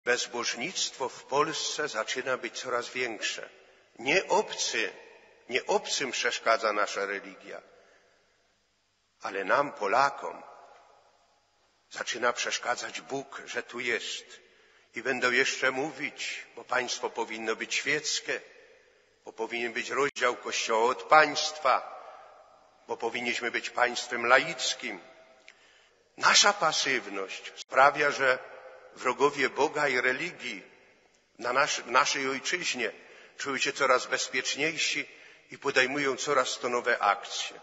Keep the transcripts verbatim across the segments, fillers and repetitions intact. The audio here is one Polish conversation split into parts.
Bezbożnictwo w Polsce zaczyna być coraz większe. Nie obcy, nie obcym przeszkadza nasza religia, ale nam, Polakom, zaczyna przeszkadzać Bóg, że tu jest. I będą jeszcze mówić, bo państwo powinno być świeckie, bo powinien być rozdział Kościoła od państwa, bo powinniśmy być państwem laickim. Nasza pasywność sprawia, że wrogowie Boga i religii na nasz, w naszej ojczyźnie czują się coraz bezpieczniejsi i podejmują coraz to nowe akcje.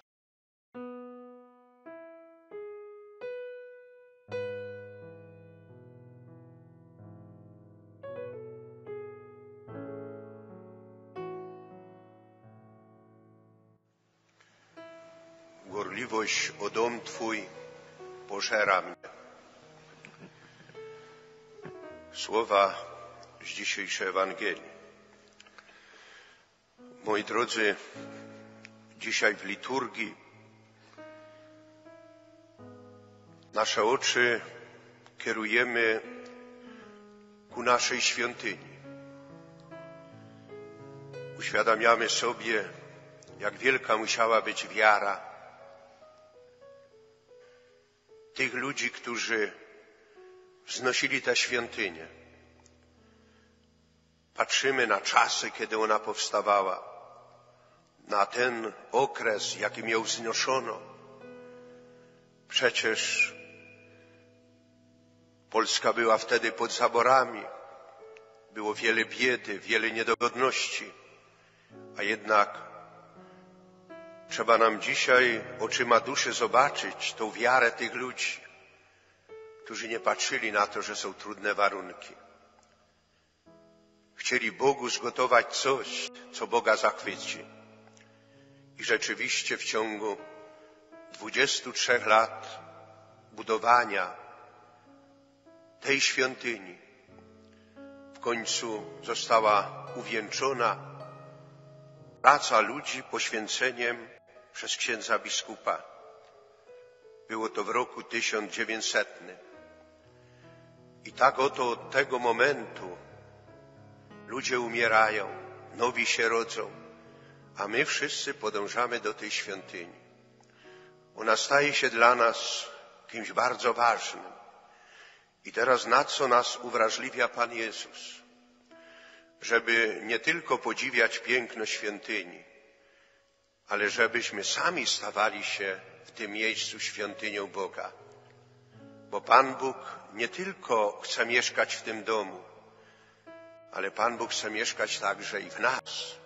Gorliwość o dom Twój pożera mnie. Słowa z dzisiejszej Ewangelii. Moi drodzy, dzisiaj w liturgii nasze oczy kierujemy ku naszej świątyni. Uświadamiamy sobie, jak wielka musiała być wiara tych ludzi, którzy wznosili tę świątynię. Patrzymy na czasy, kiedy ona powstawała, na ten okres, jakim ją wznoszono. Przecież Polska była wtedy pod zaborami, było wiele biedy, wiele niedogodności, a jednak trzeba nam dzisiaj oczyma duszy zobaczyć tą wiarę tych ludzi, którzy nie patrzyli na to, że są trudne warunki. Chcieli Bogu zgotować coś, co Boga zachwyci. I rzeczywiście w ciągu dwudziestu trzech lat budowania tej świątyni w końcu została uwieńczona praca ludzi poświęceniem przez księdza biskupa. Było to w roku tysiąc dziewięćsetnym. I tak oto od tego momentu ludzie umierają, nowi się rodzą, a my wszyscy podążamy do tej świątyni. Ona staje się dla nas kimś bardzo ważnym. I teraz na co nas uwrażliwia Pan Jezus? Żeby nie tylko podziwiać piękno świątyni, ale żebyśmy sami stawali się w tym miejscu świątynią Boga. Bo Pan Bóg nie tylko chce mieszkać w tym domu, ale Pan Bóg chce mieszkać także i w nas.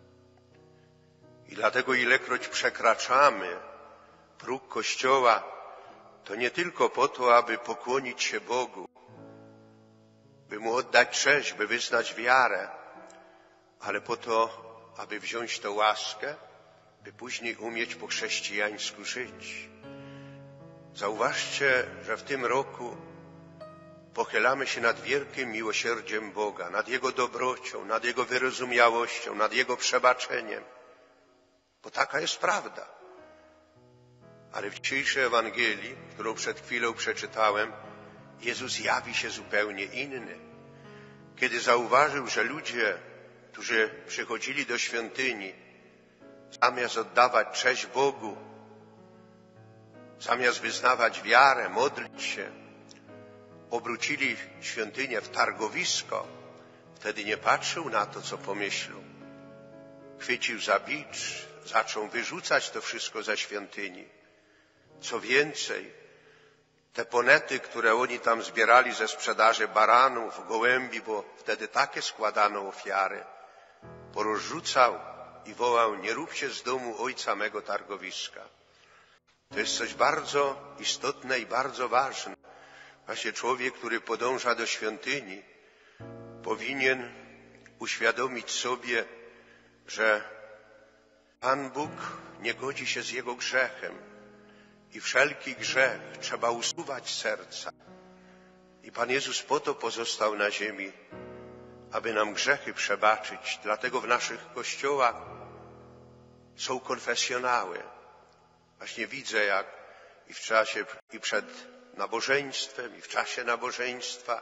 I dlatego ilekroć przekraczamy próg Kościoła, to nie tylko po to, aby pokłonić się Bogu, by Mu oddać cześć, by wyznać wiarę, ale po to, aby wziąć tę łaskę, by później umieć po chrześcijańsku żyć. Zauważcie, że w tym roku pochylamy się nad wielkim miłosierdziem Boga, nad Jego dobrocią, nad Jego wyrozumiałością, nad Jego przebaczeniem. Bo taka jest prawda. Ale w dzisiejszej Ewangelii, którą przed chwilą przeczytałem, Jezus jawi się zupełnie inny. Kiedy zauważył, że ludzie, którzy przychodzili do świątyni, zamiast oddawać cześć Bogu, zamiast wyznawać wiarę, modlić się, obrócili świątynię w targowisko, wtedy nie patrzył na to, co pomyślą. Chwycił za bicz, zaczął wyrzucać to wszystko ze świątyni. Co więcej, te ponety, które oni tam zbierali ze sprzedaży baranów, gołębi, bo wtedy takie składano ofiary, porozrzucał i wołał: nie róbcie z domu ojca mego targowiska. To jest coś bardzo istotne i bardzo ważne. Właśnie człowiek, który podąża do świątyni, powinien uświadomić sobie, że Pan Bóg nie godzi się z jego grzechem i wszelki grzech trzeba usuwać z serca. I Pan Jezus po to pozostał na ziemi, aby nam grzechy przebaczyć. Dlatego w naszych kościołach są konfesjonały. Właśnie widzę, jak i w czasie, i przed nabożeństwem, i w czasie nabożeństwa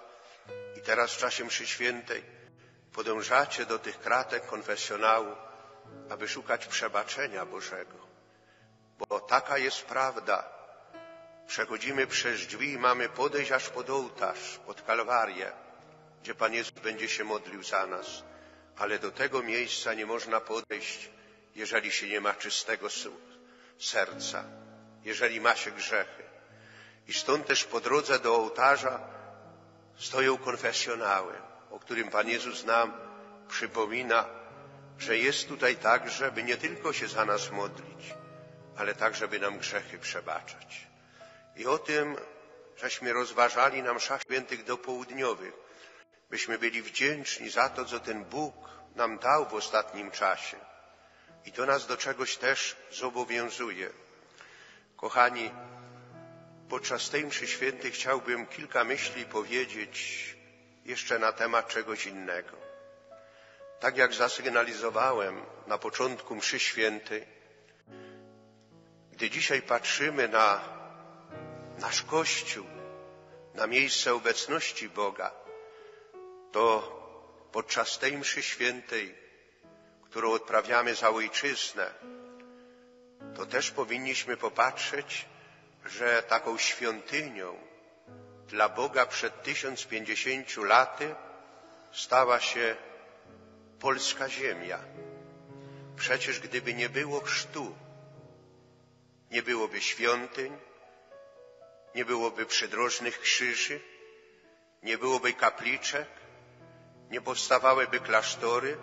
I teraz w czasie mszy świętej podążacie do tych kratek konfesjonału, aby szukać przebaczenia Bożego. Bo taka jest prawda. Przechodzimy przez drzwi i mamy podejść aż pod ołtarz, pod Kalwarię, gdzie Pan Jezus będzie się modlił za nas. Ale do tego miejsca nie można podejść, jeżeli się nie ma czystego serca, jeżeli ma się grzechy. I stąd też po drodze do ołtarza stoją konfesjonały, o którym Pan Jezus nam przypomina, że jest tutaj tak, żeby nie tylko się za nas modlić, ale tak, żeby nam grzechy przebaczać. I o tym żeśmy rozważali na mszach świętych dopołudniowych, byśmy byli wdzięczni za to, co ten Bóg nam dał w ostatnim czasie. I to nas do czegoś też zobowiązuje. Kochani, podczas tej mszy świętej chciałbym kilka myśli powiedzieć jeszcze na temat czegoś innego. Tak jak zasygnalizowałem na początku mszy świętej, gdy dzisiaj patrzymy na nasz Kościół, na miejsce obecności Boga, to podczas tej mszy świętej, którą odprawiamy za Ojczyznę, to też powinniśmy popatrzeć, że taką świątynią dla Boga przed tysiąc pięćdziesięciu laty stała się polska ziemia. Przecież gdyby nie było chrztu, nie byłoby świątyń, nie byłoby przydrożnych krzyży, nie byłoby kapliczek, nie powstawałyby klasztory.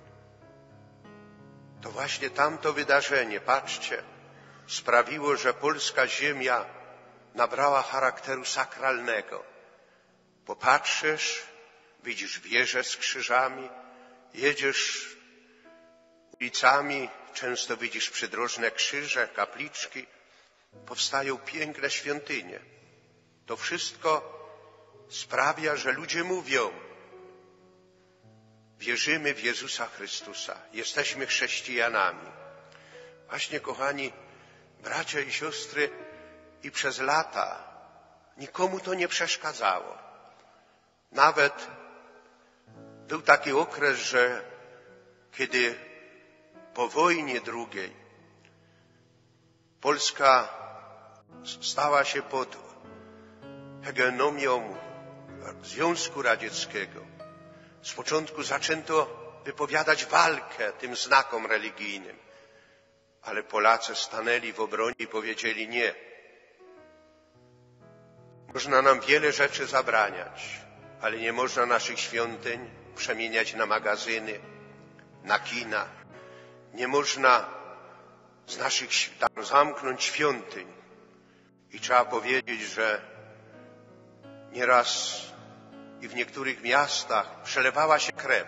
To właśnie tamto wydarzenie, patrzcie, sprawiło, że polska ziemia nabrała charakteru sakralnego. Popatrzysz, widzisz wieże z krzyżami, jedziesz ulicami, często widzisz przydrożne krzyże, kapliczki, powstają piękne świątynie. To wszystko sprawia, że ludzie mówią: wierzymy w Jezusa Chrystusa, jesteśmy chrześcijanami. Właśnie, kochani bracia i siostry, i przez lata nikomu to nie przeszkadzało. Nawet był taki okres, że kiedy po wojnie drugiej Polska stała się pod hegemonią Związku Radzieckiego, z początku zaczęto wypowiadać walkę tym znakom religijnym, ale Polacy stanęli w obronie i powiedzieli: nie. Można nam wiele rzeczy zabraniać, ale nie można naszych świątyń przemieniać na magazyny, na kina. Nie można z naszych tam zamknąć świątyń. I trzeba powiedzieć, że nieraz i w niektórych miastach przelewała się krew.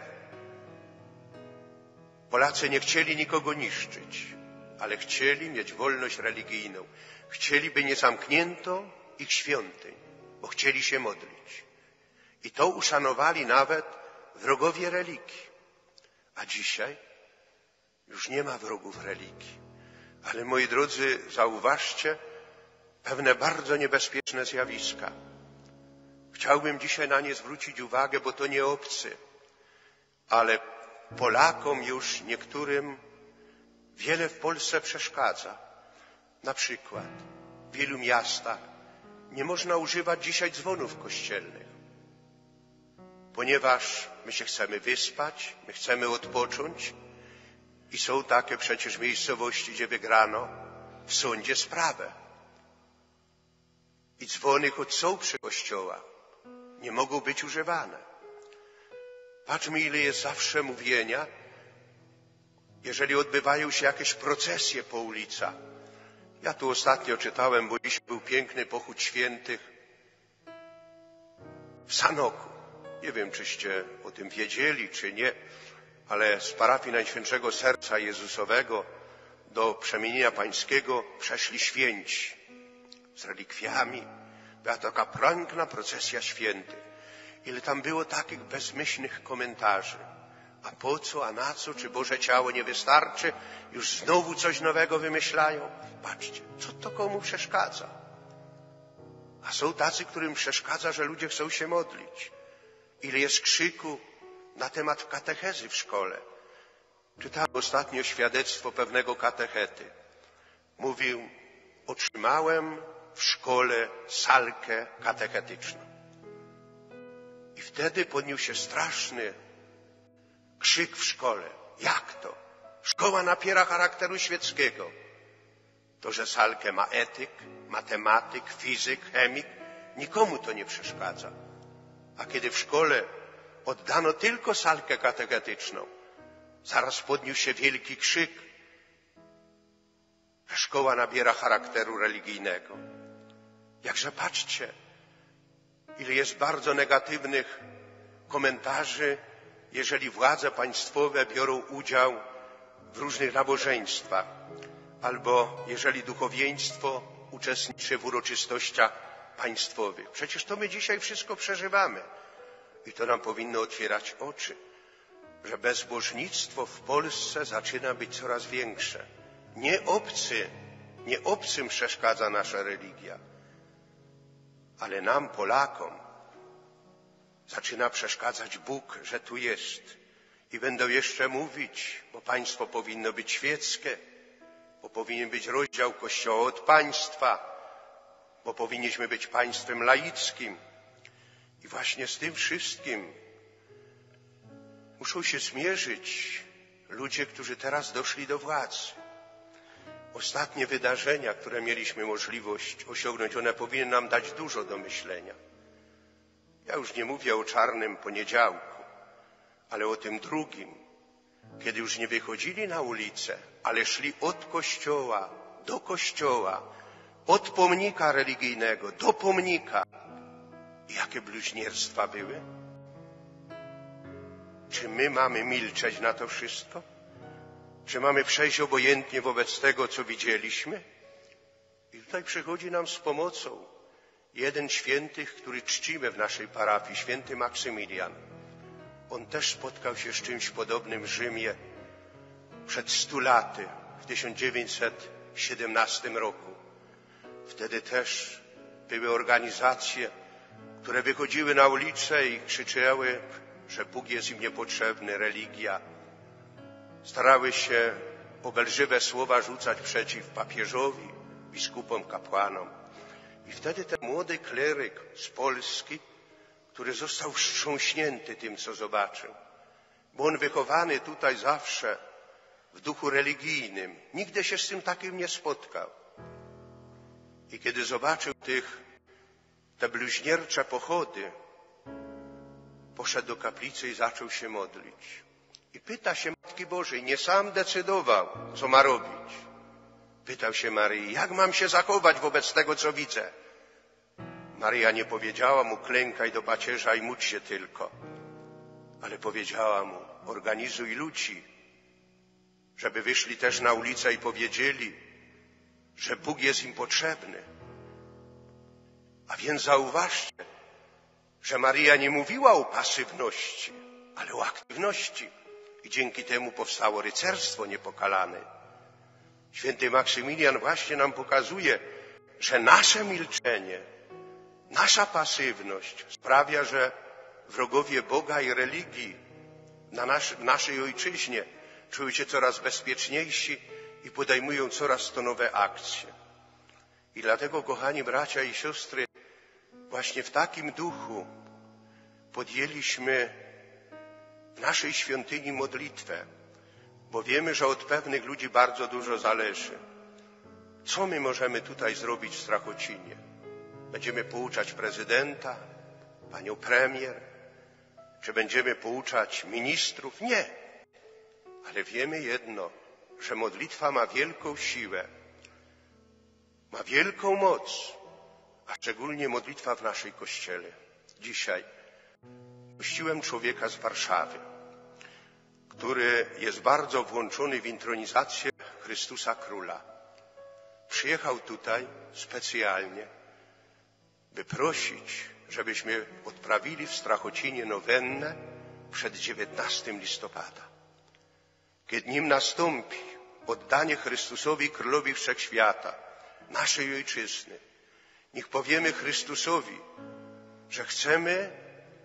Polacy nie chcieli nikogo niszczyć, ale chcieli mieć wolność religijną. Chcieli, by nie zamknięto ich świątyń, bo chcieli się modlić. I to uszanowali nawet wrogowie religii. A dzisiaj już nie ma wrogów religii. Ale moi drodzy, zauważcie pewne bardzo niebezpieczne zjawiska. Chciałbym dzisiaj na nie zwrócić uwagę, bo to nie obcy, ale Polakom już niektórym wiele w Polsce przeszkadza. Na przykład w wielu miastach nie można używać dzisiaj dzwonów kościelnych, ponieważ my się chcemy wyspać, my chcemy odpocząć i są takie przecież miejscowości, gdzie wygrano w sądzie sprawę. I dzwony, choć są przy kościołach, nie mogą być używane. Patrzmy, ile jest zawsze mówienia, jeżeli odbywają się jakieś procesje po ulicach. Ja tu ostatnio czytałem, bo dziś był piękny pochód świętych w Sanoku. Nie wiem, czyście o tym wiedzieli, czy nie, ale z parafii Najświętszego Serca Jezusowego do Przemienienia Pańskiego przeszli święci z relikwiami. Była taka piękna procesja świętych. Ile tam było takich bezmyślnych komentarzy. A po co, a na co, czy Boże ciało nie wystarczy? Już znowu coś nowego wymyślają. Patrzcie, co to komu przeszkadza? A są tacy, którym przeszkadza, że ludzie chcą się modlić. Ile jest krzyku na temat katechezy w szkole. Czytałem ostatnio świadectwo pewnego katechety. Mówił, otrzymałem w szkole salkę katechetyczną. I wtedy podniósł się straszny krzyk w szkole. Jak to? Szkoła nabiera charakteru świeckiego. To, że salkę ma etyk, matematyk, fizyk, chemik, nikomu to nie przeszkadza. A kiedy w szkole oddano tylko salkę katechetyczną, zaraz podniósł się wielki krzyk, że szkoła nabiera charakteru religijnego. Jakże patrzcie, ile jest bardzo negatywnych komentarzy, jeżeli władze państwowe biorą udział w różnych nabożeństwach, albo jeżeli duchowieństwo uczestniczy w uroczystościach państwowych. Przecież to my dzisiaj wszystko przeżywamy. I to nam powinno otwierać oczy, że bezbożnictwo w Polsce zaczyna być coraz większe. Nie obcy, nie obcym przeszkadza nasza religia, ale nam, Polakom, zaczyna przeszkadzać Bóg, że tu jest. I będą jeszcze mówić, bo państwo powinno być świeckie, bo powinien być rozdział Kościoła od państwa, bo powinniśmy być państwem laickim. I właśnie z tym wszystkim muszą się zmierzyć ludzie, którzy teraz doszli do władzy. Ostatnie wydarzenia, które mieliśmy możliwość osiągnąć, one powinny nam dać dużo do myślenia. Ja już nie mówię o czarnym poniedziałku, ale o tym drugim, kiedy już nie wychodzili na ulicę, ale szli od kościoła do kościoła, od pomnika religijnego do pomnika. I jakie bluźnierstwa były? Czy my mamy milczeć na to wszystko? Czy mamy przejść obojętnie wobec tego, co widzieliśmy? I tutaj przychodzi nam z pomocą jeden świętych, który czcimy w naszej parafii, święty Maksymilian. On też spotkał się z czymś podobnym w Rzymie przed stu laty, w tysiąc dziewięćset siedemnastym roku. Wtedy też były organizacje, które wychodziły na ulicę i krzyczały, że Bóg jest im niepotrzebny, religia. Starały się obelżywe słowa rzucać przeciw papieżowi, biskupom, kapłanom. I wtedy ten młody kleryk z Polski, który został wstrząśnięty tym, co zobaczył, bo on wychowany tutaj zawsze w duchu religijnym, nigdy się z tym takim nie spotkał. I kiedy zobaczył tych, te bluźniercze pochody, poszedł do kaplicy i zaczął się modlić. I pyta się Matki Bożej, nie sam decydował, co ma robić. Pytał się Maryi, jak mam się zachować wobec tego, co widzę? Maryja nie powiedziała mu, klękaj do pacierza i módl się tylko. Ale powiedziała mu, organizuj ludzi, żeby wyszli też na ulicę i powiedzieli, że Bóg jest im potrzebny. A więc zauważcie, że Maryja nie mówiła o pasywności, ale o aktywności. I dzięki temu powstało rycerstwo niepokalane. Święty Maksymilian właśnie nam pokazuje, że nasze milczenie, nasza pasywność sprawia, że wrogowie Boga i religii na nasz, w naszej ojczyźnie czują się coraz bezpieczniejsi i podejmują coraz to nowe akcje. I dlatego, kochani bracia i siostry, właśnie w takim duchu podjęliśmy w naszej świątyni modlitwę, bo wiemy, że od pewnych ludzi bardzo dużo zależy. Co my możemy tutaj zrobić w Strachocinie? Będziemy pouczać prezydenta, panią premier, czy będziemy pouczać ministrów? Nie. Ale wiemy jedno, że modlitwa ma wielką siłę, ma wielką moc, a szczególnie modlitwa w naszej kościele. Dzisiaj gościłem człowieka z Warszawy, który jest bardzo włączony w intronizację Chrystusa Króla. Przyjechał tutaj specjalnie, by prosić, żebyśmy odprawili w Strachocinie nowennę przed dziewiętnastego listopada. Kiedy nim nastąpi oddanie Chrystusowi Królowi Wszechświata, naszej Ojczyzny, niech powiemy Chrystusowi, że chcemy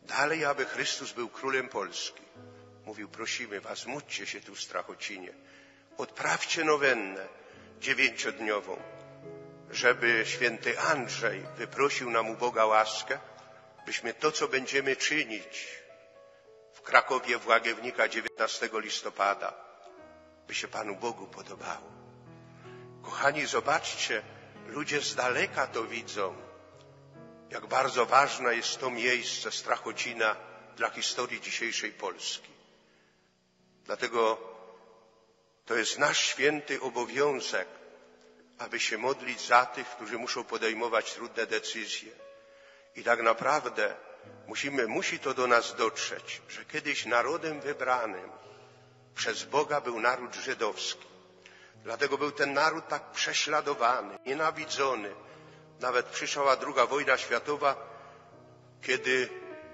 Dalej, aby Chrystus był królem Polski. Mówił, prosimy was, módlcie się tu w Strachocinie. Odprawcie nowennę dziewięciodniową, żeby święty Andrzej wyprosił nam u Boga łaskę, byśmy to, co będziemy czynić w Krakowie w Łagiewnika dziewiętnastego listopada, by się Panu Bogu podobało. Kochani, zobaczcie, ludzie z daleka to widzą, jak bardzo ważne jest to miejsce Strachocina dla historii dzisiejszej Polski. Dlatego to jest nasz święty obowiązek, aby się modlić za tych, którzy muszą podejmować trudne decyzje. I tak naprawdę musimy, musi to do nas dotrzeć, że kiedyś narodem wybranym przez Boga był naród żydowski. Dlatego był ten naród tak prześladowany, nienawidzony. Nawet przyszła druga wojna światowa, kiedy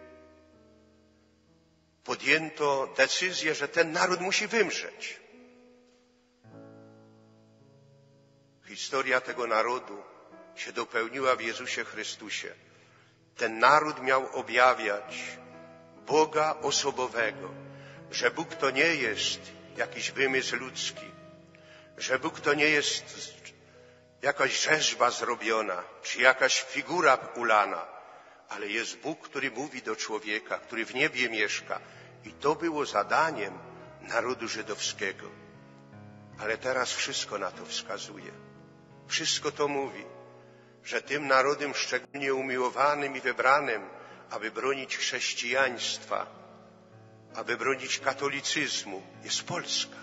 podjęto decyzję, że ten naród musi wymrzeć. Historia tego narodu się dopełniła w Jezusie Chrystusie. Ten naród miał objawiać Boga osobowego, że Bóg to nie jest jakiś wymysł ludzki, że Bóg to nie jest jakaś rzeźba zrobiona, czy jakaś figura ulana, ale jest Bóg, który mówi do człowieka, który w niebie mieszka. I to było zadaniem narodu żydowskiego. Ale teraz wszystko na to wskazuje. Wszystko to mówi, że tym narodem szczególnie umiłowanym i wybranym, aby bronić chrześcijaństwa, aby bronić katolicyzmu, jest Polska.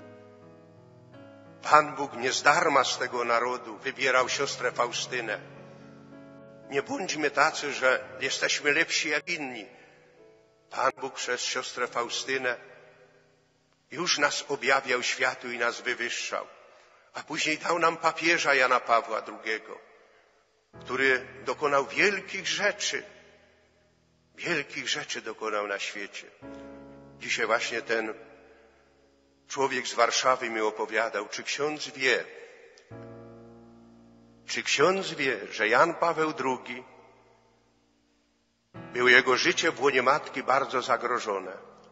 Pan Bóg nie zdarma z tego narodu wybierał siostrę Faustynę. Nie bądźmy tacy, że jesteśmy lepsi jak inni. Pan Bóg przez siostrę Faustynę już nas objawiał światu i nas wywyższał. A później dał nam papieża Jana Pawła drugiego, który dokonał wielkich rzeczy. Wielkich rzeczy dokonał na świecie. Dzisiaj właśnie ten człowiek z Warszawy mi opowiadał, czy ksiądz wie, czy ksiądz wie, że Jan Paweł drugi było jego życie w łonie matki bardzo zagrożone.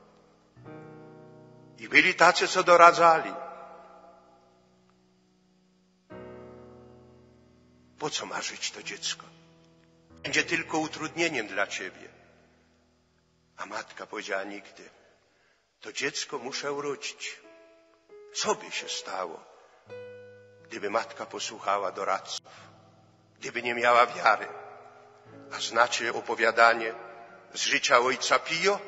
I byli tacy, co doradzali. Po co ma żyć to dziecko? Będzie tylko utrudnieniem dla ciebie. A matka powiedziała nigdy. To dziecko muszę urodzić. Co by się stało, gdyby matka posłuchała doradców, gdyby nie miała wiary? A znacie opowiadanie z życia ojca Pio?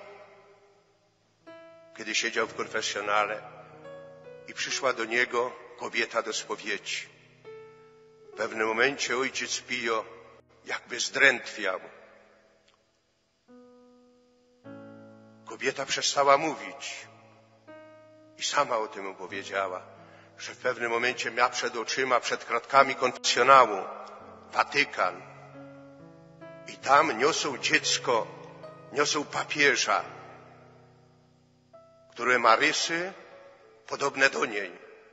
Kiedy siedział w konfesjonale i przyszła do niego kobieta do spowiedzi. W pewnym momencie ojciec Pio jakby zdrętwiał. Kobieta przestała mówić i sama o tym opowiedziała, że w pewnym momencie miała przed oczyma, przed kratkami konfesjonału Watykan i tam niosą dziecko, niosą papieża, które ma rysy podobne do niej.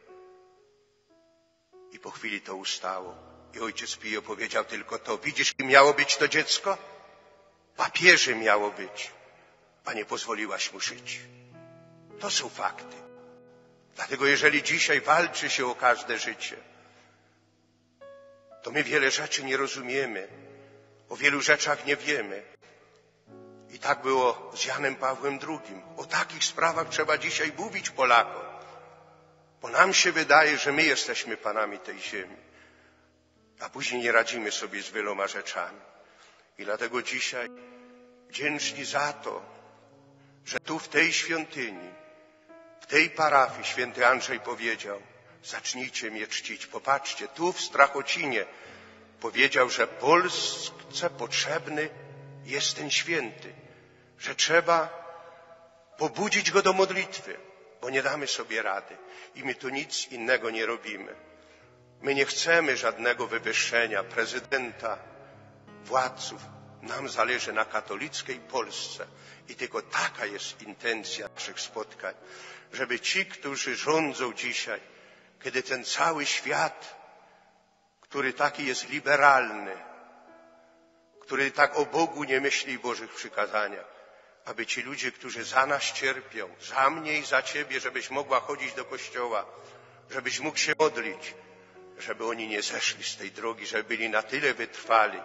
I po chwili to ustało. I ojciec Pio powiedział tylko to. Widzisz, kim miało być to dziecko? Papieżem miało być, a nie pozwoliłaś mu żyć. To są fakty. Dlatego jeżeli dzisiaj walczy się o każde życie, to my wiele rzeczy nie rozumiemy. O wielu rzeczach nie wiemy. I tak było z Janem Pawłem drugim. O takich sprawach trzeba dzisiaj mówić Polakom. Bo nam się wydaje, że my jesteśmy panami tej ziemi. A później nie radzimy sobie z wieloma rzeczami. I dlatego dzisiaj wdzięczni za to, że tu w tej świątyni, w tej parafii święty Andrzej powiedział, zacznijcie mnie czcić. Popatrzcie, tu w Strachocinie powiedział, że Polsce potrzebny jest ten święty, że trzeba pobudzić go do modlitwy, bo nie damy sobie rady. I my tu nic innego nie robimy. My nie chcemy żadnego wywyższenia prezydenta, władców. Nam zależy na katolickiej Polsce. I tylko taka jest intencja naszych spotkań, żeby ci, którzy rządzą dzisiaj, kiedy ten cały świat, który taki jest liberalny, który tak o Bogu nie myśli i Bożych przykazaniach, aby ci ludzie, którzy za nas cierpią, za mnie i za Ciebie, żebyś mogła chodzić do kościoła, żebyś mógł się modlić, żeby oni nie zeszli z tej drogi, żeby byli na tyle wytrwali.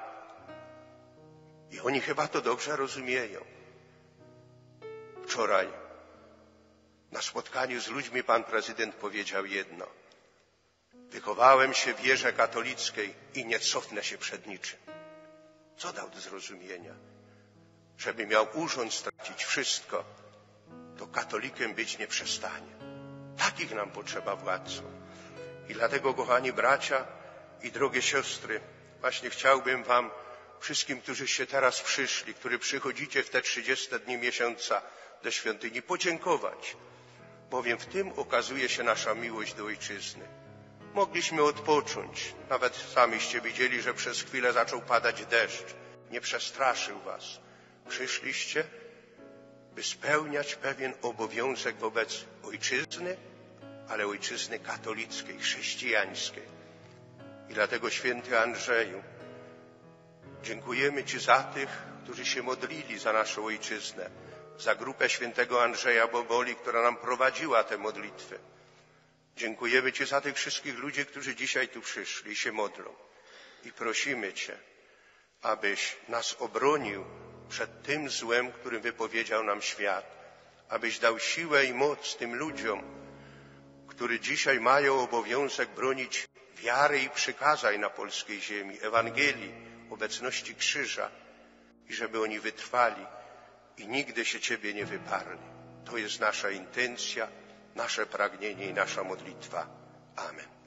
I oni chyba to dobrze rozumieją. Wczoraj na spotkaniu z ludźmi pan prezydent powiedział jedno: wychowałem się w wierze katolickiej i nie cofnę się przed niczym. Co dał do zrozumienia? Żeby miał urząd stracić wszystko, to katolikiem być nie przestanie. Takich nam potrzeba władców. I dlatego, kochani bracia i drogie siostry, właśnie chciałbym wam wszystkim, którzyście teraz przyszli, którzy przychodzicie w te trzydzieste dni miesiąca do świątyni, podziękować, bowiem w tym okazuje się nasza miłość do Ojczyzny. Mogliśmy odpocząć, nawet samiście widzieli, że przez chwilę zaczął padać deszcz, nie przestraszył was. Przyszliście, by spełniać pewien obowiązek wobec Ojczyzny, ale Ojczyzny katolickiej, chrześcijańskiej. I dlatego, święty Andrzeju, dziękujemy Ci za tych, którzy się modlili za naszą Ojczyznę, za grupę świętego Andrzeja Boboli, która nam prowadziła te modlitwy. Dziękujemy Ci za tych wszystkich ludzi, którzy dzisiaj tu przyszli i się modlą. I prosimy Cię, abyś nas obronił przed tym złem, którym wypowiedział nam świat. Abyś dał siłę i moc tym ludziom, którzy dzisiaj mają obowiązek bronić wiary i przykazań na polskiej ziemi, Ewangelii, obecności krzyża, i żeby oni wytrwali i nigdy się Ciebie nie wyparli. To jest nasza intencja, nasze pragnienie i nasza modlitwa. Amen.